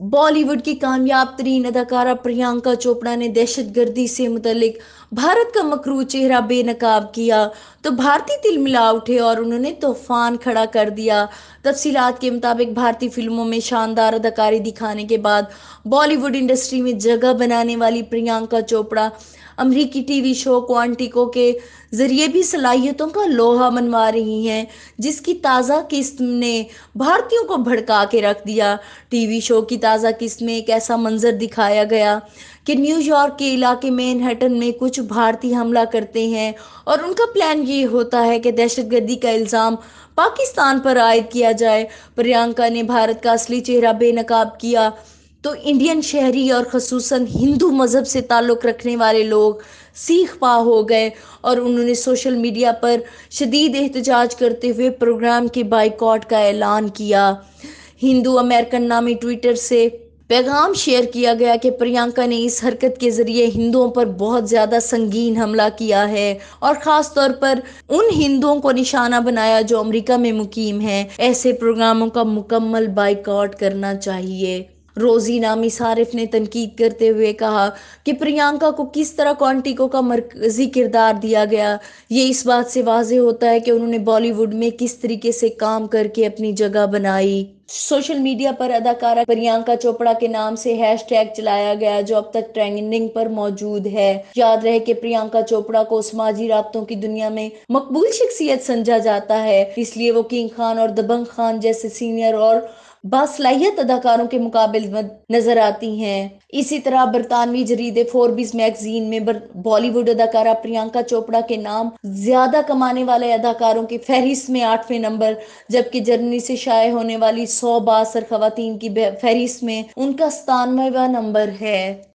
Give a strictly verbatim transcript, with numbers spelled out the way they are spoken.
बॉलीवुड की कामयाब तरीन अदाकारा प्रियंका चोपड़ा ने दहशतगर्दी से मुतल्लिक भारत का मकरू चेहरा बेनकाब किया तो भारतीय तिल मिला उठे और उन्होंने तूफान खड़ा कर दिया। तफसीलात के मुताबिक भारतीय फिल्मों में शानदार अदाकारी दिखाने के बाद बॉलीवुड इंडस्ट्री में जगह बनाने वाली प्रियंका चोपड़ा अमरीकी टीवी शो क्वांटिको के जरिए भी सलाहियतों का लोहा मनवा रही हैं, जिसकी ताज़ा किस्त ने भारतीयों को भड़का के रख दिया। टीवी शो की ताज़ा किस्त में एक ऐसा मंजर दिखाया गया कि न्यूयॉर्क के इलाके मैनहट्टन में कुछ भारतीय हमला करते हैं और उनका प्लान ये होता है कि दहशतगर्दी का इल्ज़ाम पाकिस्तान पर आयद किया जाए। प्रियंका ने भारत का असली चेहरा बेनकाब किया तो इंडियन शहरी और खसूसन हिंदू मजहब से ताल्लुक़ रखने वाले लोग सीख पा हो गए और उन्होंने सोशल मीडिया पर शदीद एहतजाज करते हुए प्रोग्राम के बाइकॉट का ऐलान किया। हिंदू अमेरिकन नामी ट्विटर से पैगाम शेयर किया गया कि प्रियंका ने इस हरकत के जरिए हिंदुओं पर बहुत ज्यादा संगीन हमला किया है और खास तौर पर उन हिंदुओं को निशाना बनाया जो अमेरिका में मुकीम हैं। ऐसे प्रोग्रामों का मुकम्मल बाइकआउट करना चाहिए। रोजी नामी सारिफ ने तनकीद करते हुए कहा कि प्रियंका को किस तरह क्वांटिको का मरकजी किरदार दिया गया, ये इस बात से वाज़ेह होता है कि उन्होंने बॉलीवुड में किस तरीके से काम करके अपनी जगह बनाई। सोशल मीडिया पर अदाकारा प्रियंका चोपड़ा के नाम से हैशटैग चलाया गया जो अब तक ट्रेंडिंग पर मौजूद है। याद रहे कि प्रियंका चोपड़ा को समाजी राब्तों की दुनिया में मकबूल शख्सियत समझा जाता है, इसलिए वो किंग खान और दबंग खान जैसे सीनियर और बासलाहियत अदाकारों के मुकाबले में नजर आती हैं। इसी तरह बरतानवी जरीदे फोर्ब्स मैगजीन में बॉलीवुड अदाकारा प्रियंका चोपड़ा के नाम ज्यादा कमाने वाले अदाकारों की फहरिस्त में आठवें नंबर, जबकि जर्मनी से शाये होने वाली सौ बासर खवातीन की फहरिस्त में उनका सतानवेवां नंबर है।